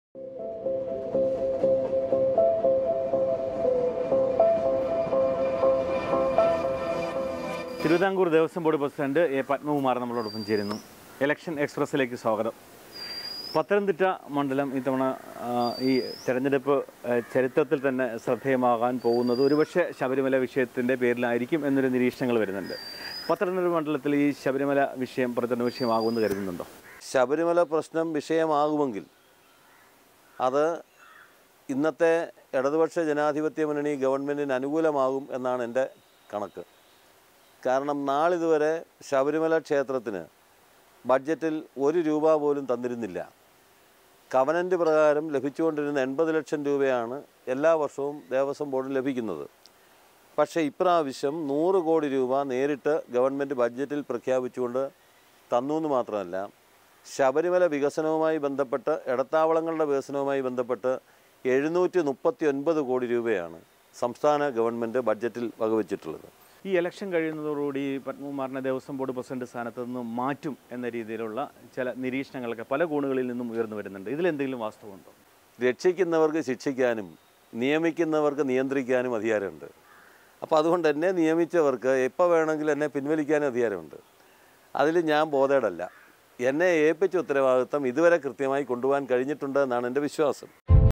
Thiruvithamkoor Devaswom board president A Padmakumar നമ്മളോടൊപ്പം ചേരുന്നു. Election എക്സ്പ്രസ്സിലേക്ക് സ്വാഗതം. പത്തനംതിട്ട മണ്ഡലം ഇത്തവണ ഈ തെരഞ്ഞെടുപ്പ് ചരിത്രത്തിൽ തന്നെ ശ്രദ്ധേയമാകാൻ പോകുന്നത് ഒരുപക്ഷെ ശബരിമല വിഷയത്തിൻ്റെ പേരിലായിരിക്കും എന്നൊരു നിരീക്ഷണങ്ങൾ വരുന്നുണ്ട്. പത്തനംതിട്ട മണ്ഡലത്തിൽ ഈ ശബരിമല വിഷയം പ്രചരണ വിഷയമാകുമെന്ന് കരുതുന്നുണ്ടോ? ശബരിമല പ്രശ്നം വിഷയമാകുമെങ്കിൽ അത് ഇന്നത്തെ ഇടതുപക്ഷ ജനാധിപത്യ മുന്നണി ഗവൺമെൻറ്റിന് അനുകൂലമാകും എന്നാണ് എൻ്റെ കണക്ക്. കാരണം നാളിതുവരെ ശബരിമല ക്ഷേത്രത്തിന് ബഡ്ജറ്റിൽ ₹1 പോലും തന്നിരുന്നില്ല. കവനൻ്റ് പ്രകാരം ലഭിച്ചുകൊണ്ടിരുന്ന 80 ലക്ഷം രൂപയാണ് എല്ലാ വർഷവും ദേവസ്വം ബോർഡിന് ലഭിക്കുന്നത്. പക്ഷേ ഇപ്രാവശ്യം 100 കോടി രൂപ നേരിട്ട് ഗവൺമെൻറ് ബഡ്ജറ്റിൽ പ്രഖ്യാപിച്ചുകൊണ്ട് തന്നു എന്ന് മാത്രമല്ല, ശബരിമല വികസനവുമായി ബന്ധപ്പെട്ട് ഇടത്താവളങ്ങളുടെ വികസനവുമായി ബന്ധപ്പെട്ട് 739 കോടി രൂപയാണ് സംസ്ഥാന ഗവൺമെൻറ് ബഡ്ജറ്റിൽ വകവെച്ചിട്ടുള്ളത്. ഈ ഇലക്ഷൻ കഴിയുന്നതോടുകൂടി പത്മകുമാറിനെ ദേവസ്വം ബോർഡ് പ്രസിഡന്റ് സ്ഥാനത്ത് നിന്ന് മാറ്റും എന്ന രീതിയിലുള്ള ചില നിരീക്ഷണങ്ങളൊക്കെ പല കോണുകളിൽ നിന്നും ഉയർന്നു വരുന്നുണ്ട്. ഇതിലെന്തെങ്കിലും വാസ്തവമുണ്ടോ? രക്ഷിക്കുന്നവർക്ക് ശിക്ഷിക്കാനും നിയമിക്കുന്നവർക്ക് നിയന്ത്രിക്കാനും അധികാരമുണ്ട്. അപ്പോൾ അതുകൊണ്ട് എന്നെ നിയമിച്ചവർക്ക് എപ്പോൾ വേണമെങ്കിലും എന്നെ പിൻവലിക്കാനും അധികാരമുണ്ട്. അതിൽ ഞാൻ ബോധേഡല്ല. എന്നെ ഏൽപ്പിച്ച ഉത്തരവാദിത്തം ഇതുവരെ കൃത്യമായി കൊണ്ടുപോകാൻ കഴിഞ്ഞിട്ടുണ്ട് എന്നാണ് എൻ്റെ വിശ്വാസം.